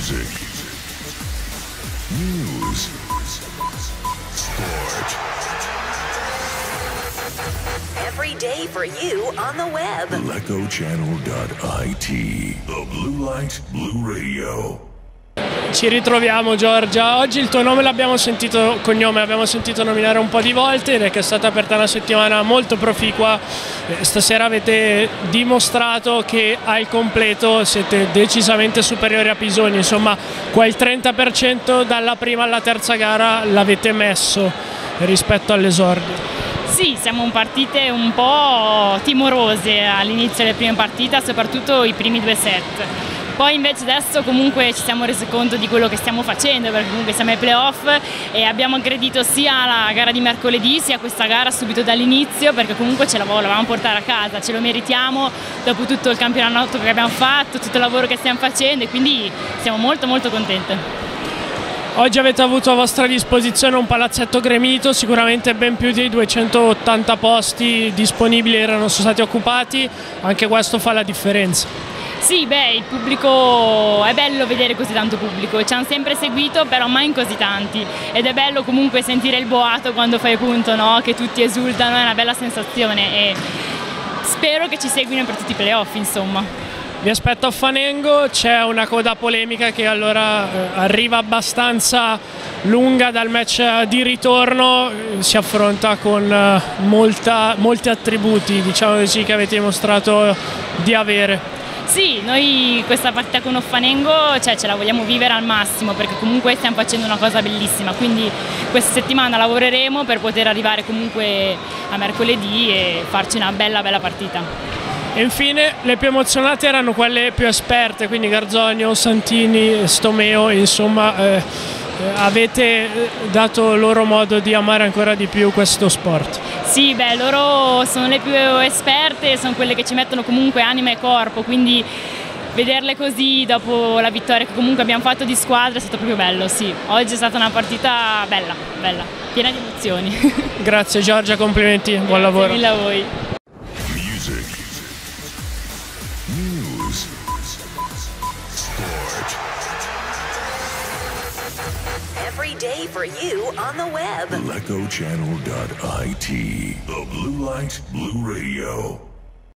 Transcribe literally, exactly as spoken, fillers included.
Music, news, sport. Every day for you on the web. Lecco Channel dot I T, the Blue Light Blue Radio. Ci ritroviamo Giorgia, oggi il tuo nome l'abbiamo sentito, cognome l'abbiamo sentito nominare un po' di volte ed è che è stata per te una settimana molto proficua. Stasera avete dimostrato che al completo siete decisamente superiori a Pisogni, insomma quel trenta per cento dalla prima alla terza gara l'avete messo rispetto all'esordio. Sì, siamo partite un po' timorose all'inizio delle prime partite, soprattutto i primi due set. Poi invece adesso comunque ci siamo resi conto di quello che stiamo facendo, perché comunque siamo ai playoff e abbiamo aggredito sia la gara di mercoledì sia questa gara subito dall'inizio, perché comunque ce la volevamo portare a casa, ce lo meritiamo dopo tutto il campionato che abbiamo fatto, tutto il lavoro che stiamo facendo e quindi siamo molto molto contente. Oggi avete avuto a vostra disposizione un palazzetto gremito, sicuramente ben più di duecentottanta posti disponibili erano stati occupati, anche questo fa la differenza. Sì, beh, il pubblico, è bello vedere così tanto pubblico, ci hanno sempre seguito però mai in così tanti ed è bello comunque sentire il boato quando fai punto, no? Che tutti esultano, è una bella sensazione e spero che ci seguino per tutti i playoff, insomma. Vi aspetto a Fanengo, c'è una coda polemica che allora eh, arriva abbastanza lunga dal match di ritorno, eh, si affronta con eh, molta, molti attributi, diciamo così, che avete dimostrato di avere. Sì, noi questa partita con Offanengo cioè, ce la vogliamo vivere al massimo perché comunque stiamo facendo una cosa bellissima, quindi questa settimana lavoreremo per poter arrivare comunque a mercoledì e farci una bella bella partita. E infine le più emozionate erano quelle più esperte, quindi Garzonio, Santini, Stomeo, insomma eh, avete dato loro modo di amare ancora di più questo sport. Sì, beh, loro sono le più esperte, sono quelle che ci mettono comunque anima e corpo, quindi vederle così dopo la vittoria che comunque abbiamo fatto di squadra è stato proprio bello, sì. Oggi è stata una partita bella, bella, piena di emozioni. Grazie Giorgia, complimenti, buon lavoro. Grazie mille a voi. Music, news, sport. Every day for you on the web. Lecco Channel dot I T, the Blue Light Blue Radio.